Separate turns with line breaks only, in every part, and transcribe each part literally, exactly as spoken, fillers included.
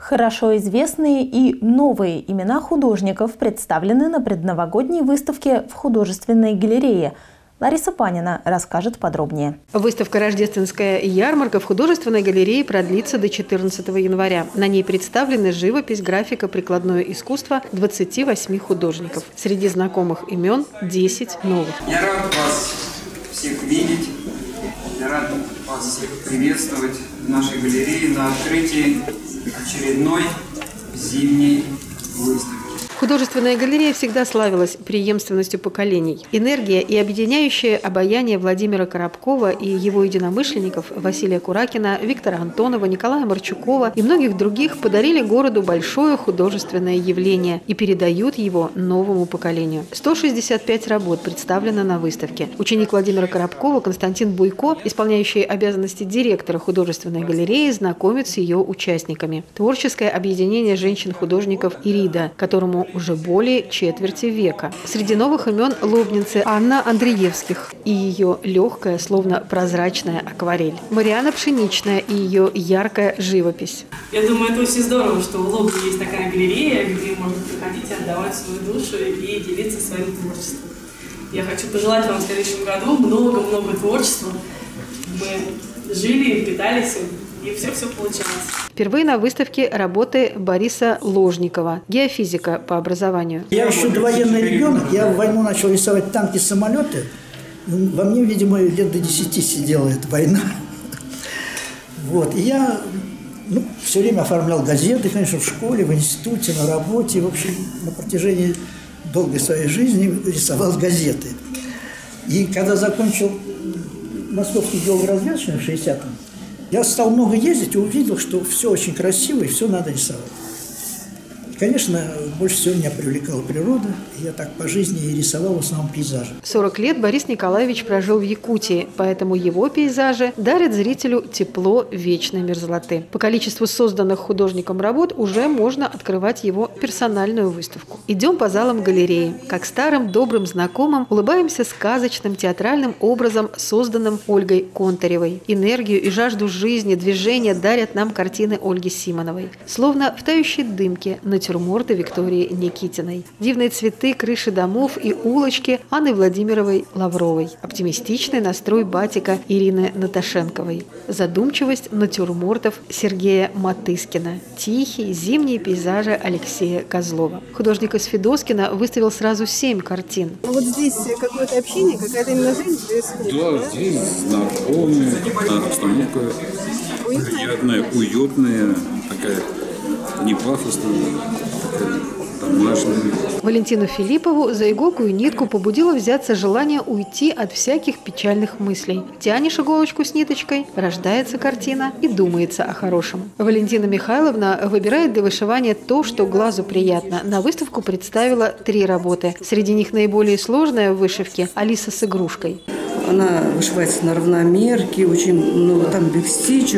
Хорошо известные и новые имена художников представлены на предновогодней выставке в художественной галерее. Лариса Панина расскажет подробнее.
Выставка «Рождественская ярмарка» в художественной галерее продлится до четырнадцатого января. На ней представлены живопись, графика, прикладное искусство двадцати восьми художников. Среди знакомых имен десять новых.
Я рад вас всех видеть. Я рад вас всех приветствовать в нашей галерее на открытии очередной зимней выставки.
Художественная галерея всегда славилась преемственностью поколений. Энергия и объединяющее обаяние Владимира Коробкова и его единомышленников Василия Куракина, Виктора Антонова, Николая Марчукова и многих других подарили городу большое художественное явление и передают его новому поколению. сто шестьдесят пять работ представлено на выставке. Ученик Владимира Коробкова Константин Буйко, исполняющий обязанности директора художественной галереи, знакомит с ее участниками. Творческое объединение женщин-художников «Ирида», которому уже более четверти века. Среди новых имен лобницы Анна Андреевских и ее легкая, словно прозрачная акварель. Мариана Пшеничная и ее яркая живопись.
Я думаю, это очень здорово, что в Лобне есть такая галерея, где можно приходить и отдавать свою душу и делиться своим творчеством. Я хочу пожелать вам в следующем году много-много творчества. Мы жили, питались и все-все получалось.
Впервые на выставке работы Бориса Ложникова, геофизика по образованию.
Я еще довоенный ребенок, я в войну начал рисовать танки, самолеты. Во мне, видимо, лет до десяти сидела эта война. Вот. И я ну, все время оформлял газеты, конечно, в школе, в институте, на работе. В общем, на протяжении долгой своей жизни рисовал газеты. И когда закончил Московский геологоразведочный в шестидесятом, я стал много ездить и увидел, что все очень красиво и все надо рисовать. Конечно, больше всего меня привлекала природа. Я так по жизни и рисовал в основном пейзажи.
сорок лет Борис Николаевич прожил в Якутии, поэтому его пейзажи дарят зрителю тепло вечной мерзлоты. По количеству созданных художником работ уже можно открывать его персональную выставку. Идем по залам галереи. Как старым добрым знакомым улыбаемся сказочным театральным образом, созданным Ольгой Контаревой. Энергию и жажду жизни, движения дарят нам картины Ольги Симоновой. Словно в тающей дымке натюрморты Виктории Никитиной. Дивные цветы, крыши домов и улочки Анны Владимировой Лавровой. Оптимистичный настрой батика Ирины Наташенковой. Задумчивость натюрмортов Сергея Матыскина. Тихие зимние пейзажи Алексея Козлова. Художник из Федоскина выставил сразу семь картин.
Вот здесь какое-то общение, какая-то именно жизнь происходит.
Да, здесь знакомые, обстановка приятная, уютная, такая не пафосная, такая домашняя.
Валентину Филиппову за иголку и нитку побудило взяться желание уйти от всяких печальных мыслей. Тянешь иголочку с ниточкой, рождается картина и думается о хорошем. Валентина Михайловна выбирает для вышивания то, что глазу приятно. На выставку представила три работы. Среди них наиболее сложная в вышивке – Алиса с игрушкой.
Она вышивается на равномерке, очень много там бигстичек.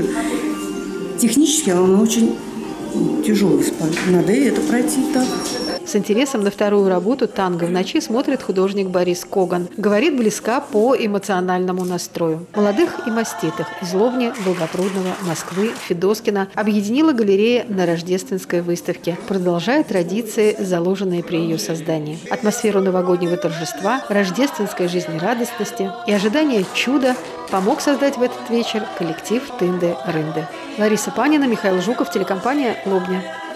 Технически она очень тяжелый спать. Надо и это пройти так.
С интересом на вторую работу «Танго в ночи» смотрит художник Борис Коган. Говорит, близка по эмоциональному настрою. Молодых и маститых из Лобни, Долгопрудного, Москвы, Федоскина объединила галерея на рождественской выставке, продолжая традиции, заложенные при ее создании. Атмосферу новогоднего торжества, рождественской жизнерадостности и ожидания чуда помог создать в этот вечер коллектив «Тынды-Рынды». Лариса Панина, Михаил Жуков, телекомпания «Лобня».